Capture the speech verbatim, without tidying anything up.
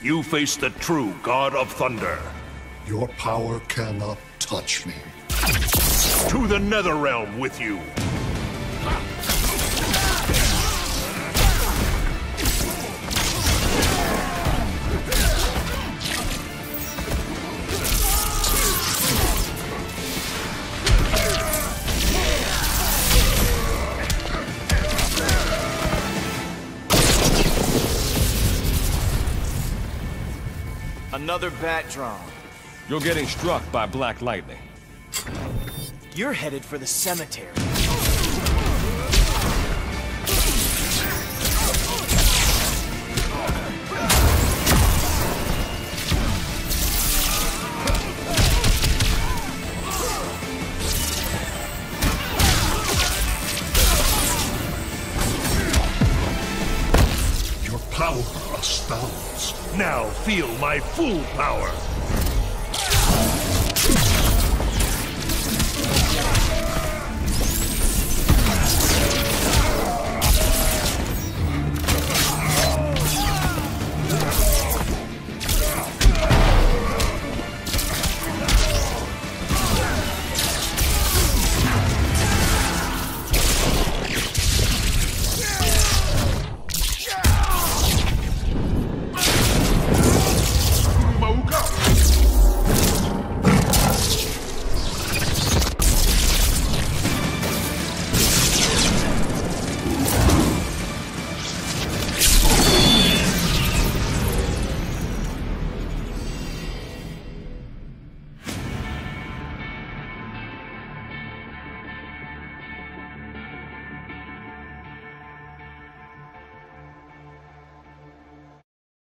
You face the true God of Thunder. Your power cannot touch me. To the Netherrealm with you. Another bat drone. You're getting struck by Black Lightning. You're headed for the cemetery. Your power astounds. Now feel my full power.